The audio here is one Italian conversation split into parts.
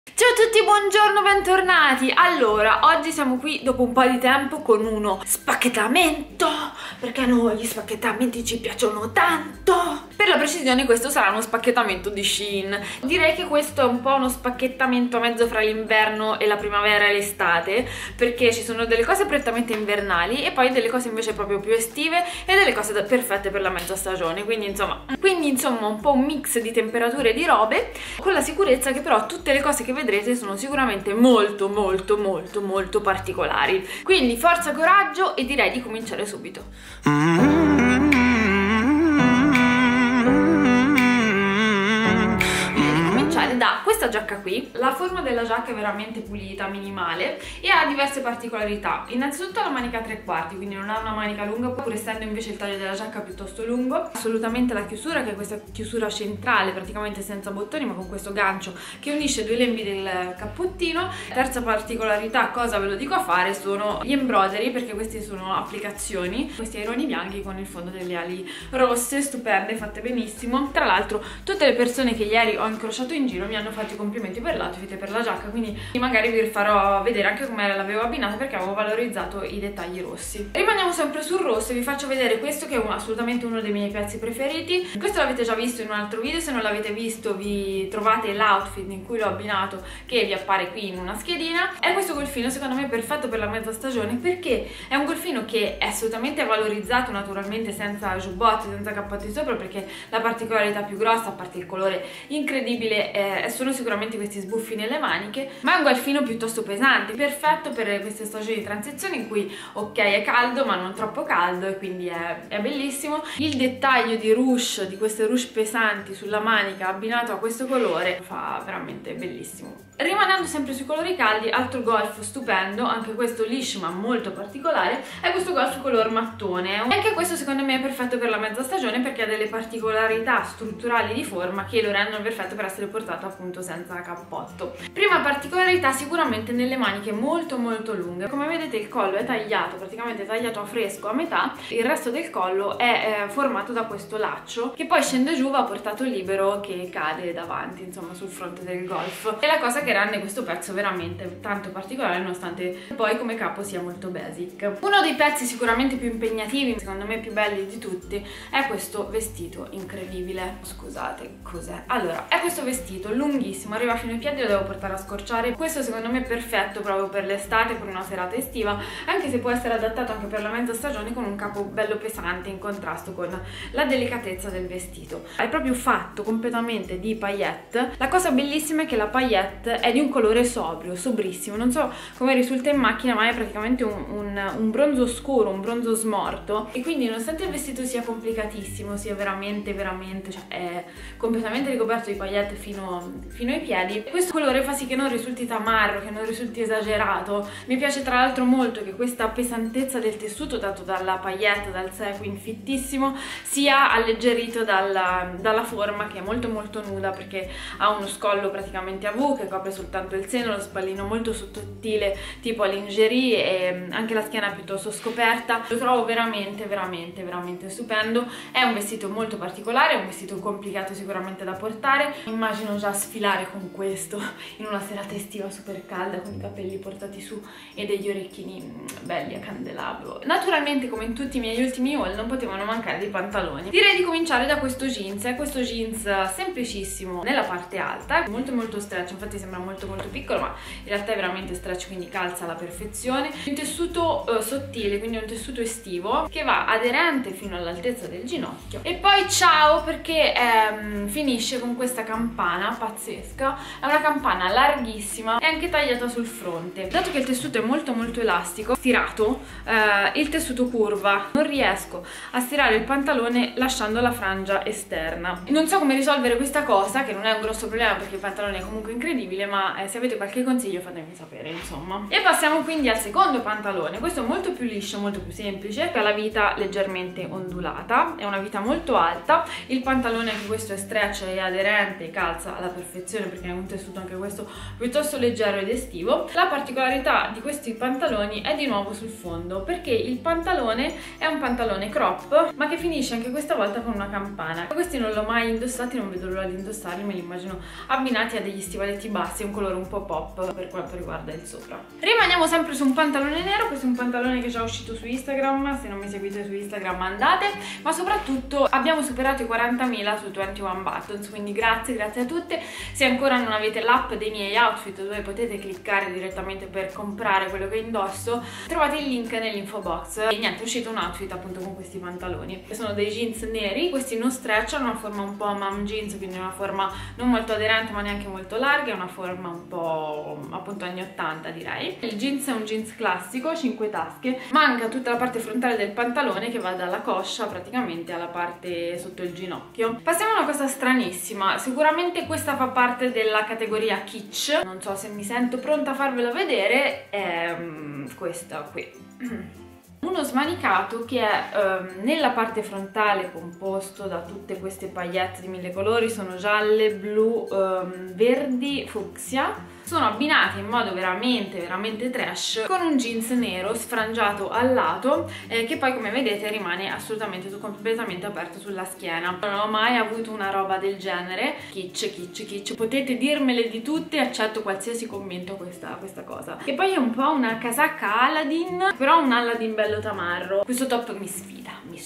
Ciao a tutti, buongiorno, bentornati. Allora, oggi siamo qui dopo un po' di tempo con uno spacchettamento, perché a noi gli spacchettamenti ci piacciono tanto. Per la precisione questo sarà uno spacchettamento di Shein. Direi che questo è un po' uno spacchettamento a mezzo fra l'inverno e la primavera e l'estate, perché ci sono delle cose prettamente invernali e poi delle cose invece proprio più estive e delle cose perfette per la mezza stagione, quindi insomma un po' un mix di temperature e di robe, con la sicurezza che però tutte le cose che vedrete sono sicuramente molto particolari. Quindi forza, coraggio e direi di cominciare subito. Da questa giacca qui, la forma della giacca è veramente pulita, minimale e ha diverse particolarità. Innanzitutto ha la manica a 3/4, quindi non ha una manica lunga, pur essendo invece il taglio della giacca piuttosto lungo. Assolutamente la chiusura, che è questa chiusura centrale, praticamente senza bottoni ma con questo gancio che unisce due lembi del cappottino. Terza particolarità, cosa ve lo dico a fare, sono gli embroidery, perché queste sono applicazioni, questi aironi bianchi con il fondo delle ali rosse, stupende, fatte benissimo. Tra l'altro tutte le persone che ieri ho incrociato in giro mi hanno fatto i complimenti per l'outfit e per la giacca, quindi magari vi farò vedere anche come l'avevo abbinata, perché avevo valorizzato i dettagli rossi. Rimaniamo sempre sul rosso e vi faccio vedere questo che è assolutamente uno dei miei pezzi preferiti. Questo l'avete già visto in un altro video, se non l'avete visto vi trovate l'outfit in cui l'ho abbinato che vi appare qui in una schedina. È questo golfino, secondo me perfetto per la mezza stagione, perché è un golfino che è assolutamente valorizzato naturalmente, senza giubbotti, senza cappotti sopra, perché la particolarità più grossa, a parte il colore incredibile, sono sicuramente questi sbuffi nelle maniche, ma è un golfino piuttosto pesante, perfetto per queste stagioni di transizione in cui ok è caldo ma non troppo caldo, e quindi è bellissimo. Il dettaglio di ruche, di queste ruche pesanti sulla manica abbinato a questo colore fa veramente bellissimo. Rimanendo sempre sui colori caldi, altro golf stupendo, anche questo liscio ma molto particolare, è questo golf color mattone, e anche questo secondo me è perfetto per la mezza stagione, perché ha delle particolarità strutturali di forma che lo rendono perfetto per essere portato appunto senza cappotto. Prima particolarità sicuramente nelle maniche molto lunghe. Come vedete il collo è tagliato, praticamente tagliato a fresco a metà, il resto del collo è formato da questo laccio che poi scende giù, va portato libero, che cade davanti insomma sul fronte del golf. È la cosa che rende questo pezzo veramente tanto particolare, nonostante poi come capo sia molto basic. Uno dei pezzi sicuramente più impegnativi, secondo me più belli di tutti, è questo vestito incredibile. Scusate, cos'è? Allora, è questo vestito lunghissimo, arriva fino ai piedi, lo devo portare a scorciare. Questo secondo me è perfetto proprio per l'estate, per una serata estiva, anche se può essere adattato anche per la mezza stagione, con un capo bello pesante in contrasto con la delicatezza del vestito. È proprio fatto completamente di paillette. La cosa bellissima è che la paillette è di un colore sobrio, sobrissimo, non so come risulta in macchina, ma è praticamente un bronzo scuro, un bronzo smorto, e quindi nonostante il vestito sia complicatissimo, sia veramente cioè è completamente ricoperto di paillette fino ai piedi, questo colore fa sì che non risulti tamarro, che non risulti esagerato. Mi piace tra l'altro molto che questa pesantezza del tessuto dato dalla paillette, dal sequin fittissimo, sia alleggerito dalla forma, che è molto nuda, perché ha uno scollo praticamente a V che copre soltanto il seno, lo spallino molto sottile tipo a lingerie, e anche la schiena piuttosto scoperta. Lo trovo veramente stupendo. È un vestito molto particolare, è un vestito complicato sicuramente da portare. Immagino già sfilare con questo in una serata estiva super calda, con i capelli portati su e degli orecchini belli a candelabro. Naturalmente, come in tutti i miei ultimi haul, non potevano mancare dei pantaloni. Direi di cominciare da questo jeans. È questo jeans semplicissimo nella parte alta, molto stretch, infatti sembra molto piccolo, ma in realtà è veramente stretch, quindi calza alla perfezione. Un tessuto sottile, quindi un tessuto estivo che va aderente fino all'altezza del ginocchio, e poi ciao, perché finisce con questa campana pazzesca. È una campana larghissima e anche tagliata sul fronte. Dato che il tessuto è molto elastico, stirato, il tessuto curva, non riesco a stirare il pantalone lasciando la frangia esterna. Non so come risolvere questa cosa, che non è un grosso problema perché il pantalone è comunque incredibile, ma se avete qualche consiglio fatemi sapere, insomma. E passiamo quindi al secondo pantalone. Questo è molto più liscio, molto più semplice, ha la vita leggermente ondulata, è una vita molto alta. Il pantalone, anche questo, è stretch e aderente, calza alla perfezione perché è un tessuto anche questo piuttosto leggero ed estivo. La particolarità di questi pantaloni è di nuovo sul fondo, perché il pantalone è un pantalone crop ma che finisce anche questa volta con una campana. Questi non l'ho mai indossati, non vedo l'ora di indossarli, me li immagino abbinati a degli stivaletti bassi darsi un colore un po' pop per quanto riguarda il sopra. Rimaniamo sempre su un pantalone nero, questo è un pantalone che già è uscito su Instagram, se non mi seguite su Instagram andate, ma soprattutto abbiamo superato i 40.000 su 21 Buttons, quindi grazie a tutte. Se ancora non avete l'app dei miei outfit dove potete cliccare direttamente per comprare quello che indosso, trovate il link nell'info box. E niente, è uscito un outfit appunto con questi pantaloni, che sono dei jeans neri, questi non stretch, hanno una forma un po' mom jeans, quindi una forma non molto aderente ma neanche molto larga, è una forma un po' appunto anni 80 direi. Il jeans è un jeans classico, 5 tasche, manca tutta la parte frontale del pantalone che va dalla coscia praticamente alla parte sotto il ginocchio. Passiamo a una cosa stranissima, sicuramente questa fa parte della categoria kitsch, non so se mi sento pronta a farvela vedere, è questa qui. Uno smanicato che è nella parte frontale composto da tutte queste paillette di 1000 colori, sono gialle, blu, verdi, fucsia. Sono abbinati in modo veramente trash con un jeans nero sfrangiato al lato che poi come vedete rimane assolutamente completamente aperto sulla schiena. Non ho mai avuto una roba del genere. Kitsch, potete dirmele di tutte, accetto qualsiasi commento a questa cosa. E poi è un po' una casacca Aladdin, però un Aladdin bello tamarro. Questo top mi sfida.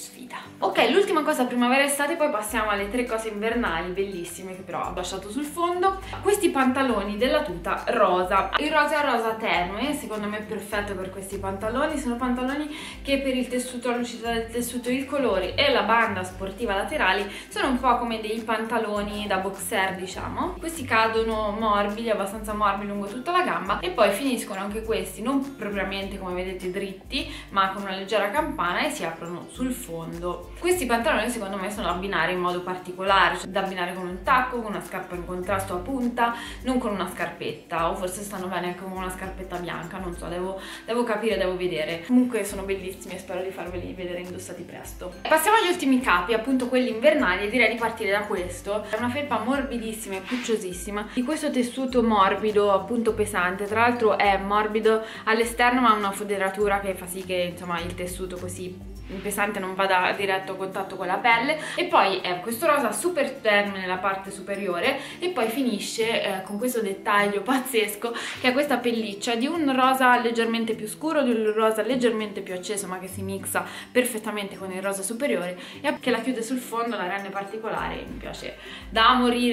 Ok, l'ultima cosa primavera-estate, poi passiamo alle 3 cose invernali bellissime che però ho lasciato sul fondo. Questi pantaloni della tuta rosa. Il rosa è rosa tenue, secondo me è perfetto per questi pantaloni. Sono pantaloni che per il tessuto, la lucidità del tessuto, il colore e la banda sportiva laterali sono un po' come dei pantaloni da boxer, diciamo. Questi cadono morbidi, abbastanza morbidi lungo tutta la gamba, e poi finiscono anche questi non propriamente come vedete dritti, ma con una leggera campana, e si aprono sul fondo. Questi pantaloni secondo me sono da abbinare in modo particolare, cioè da abbinare con un tacco, con una scarpa in contrasto a punta, non con una scarpetta, o forse stanno bene anche con una scarpetta bianca, non so, devo capire, devo vedere. Comunque sono bellissimi e spero di farveli vedere indossati presto. Passiamo agli ultimi capi, appunto quelli invernali, e direi di partire da questo. È una felpa morbidissima e pucciosissima, di questo tessuto morbido, appunto pesante, tra l'altro è morbido all'esterno ma ha una foderatura che fa sì che insomma il tessuto così pesante non vada a diretto contatto con la pelle. E poi è questo rosa super tenue nella parte superiore, e poi finisce con questo dettaglio pazzesco che è questa pelliccia di un rosa leggermente più scuro, di un rosa leggermente più acceso ma che si mixa perfettamente con il rosa superiore, e che la chiude sul fondo, la rende particolare. Mi piace da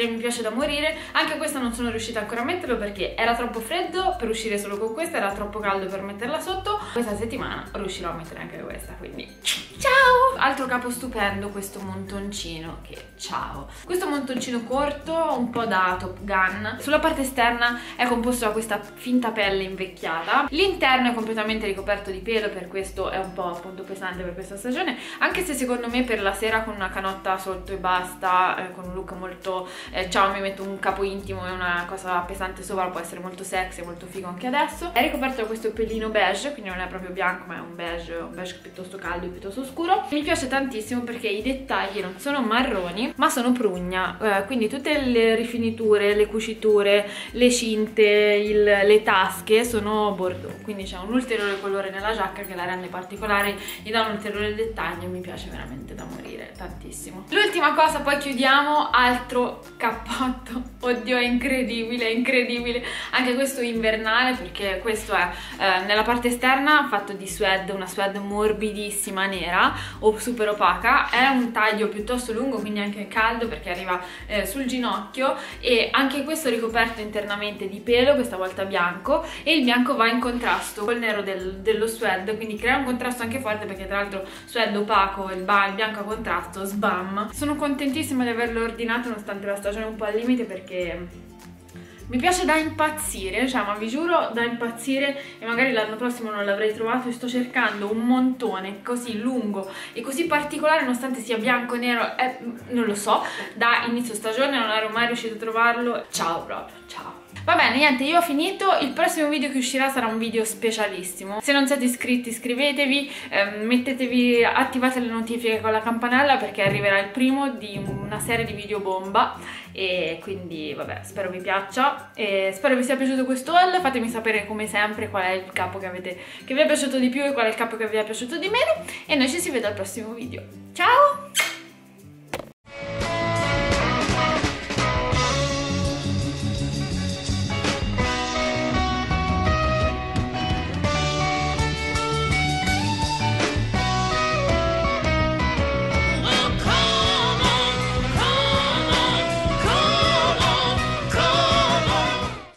morire. Anche questa non sono riuscita ancora a metterlo perché era troppo freddo per uscire solo con questa, era troppo caldo per metterla sotto. Questa settimana riuscirò a mettere anche questa, quindi ciao! Altro capo stupendo, questo montoncino, che ciao! Questo montoncino corto, un po' da Top Gun. Sulla parte esterna è composto da questa finta pelle invecchiata. L'interno è completamente ricoperto di pelo, per questo è un po' appunto pesante per questa stagione, anche se secondo me per la sera con una canotta sotto e basta, con un look molto ciao, mi metto un capo intimo e una cosa pesante sopra, può essere molto sexy, molto figo anche adesso. È ricoperto da questo pelino beige, quindi non è proprio bianco ma è un beige piuttosto caldo, piuttosto scuro. Mi piace tantissimo perché i dettagli non sono marroni ma sono prugna, quindi tutte le rifiniture, le cuciture, le cinte, le tasche sono bordeaux, quindi c'è un ulteriore colore nella giacca che la rende particolare, gli dà un ulteriore dettaglio e mi piace veramente da morire, tantissimo. L'ultima cosa, poi chiudiamo, altro cappotto, oddio è incredibile, anche questo invernale perché questo è nella parte esterna fatto di suede, una suede morbidissima nera o super opaca, è un taglio piuttosto lungo quindi anche caldo perché arriva sul ginocchio, e anche questo ricoperto internamente di pelo, questa volta bianco, e il bianco va in contrasto col nero dello suede, quindi crea un contrasto anche forte perché tra l'altro suede opaco e il bianco a contrasto, sbam! Sono contentissima di averlo ordinato nonostante la stagione un po' al limite perché mi piace da impazzire, cioè ma vi giuro da impazzire, e magari l'anno prossimo non l'avrei trovato, e sto cercando un montone così lungo e così particolare nonostante sia bianco e nero, non lo so, da inizio stagione non ero mai riuscita a trovarlo, ciao proprio, ciao. Va bene, niente, io ho finito, il prossimo video che uscirà sarà un video specialissimo. Se non siete iscritti iscrivetevi, attivate le notifiche con la campanella perché arriverà il primo di una serie di video bomba, e quindi vabbè, spero vi piaccia e spero vi sia piaciuto questo haul. Fatemi sapere come sempre qual è il capo che vi è piaciuto di più e qual è il capo che vi è piaciuto di meno, e noi ci si vede al prossimo video. Ciao!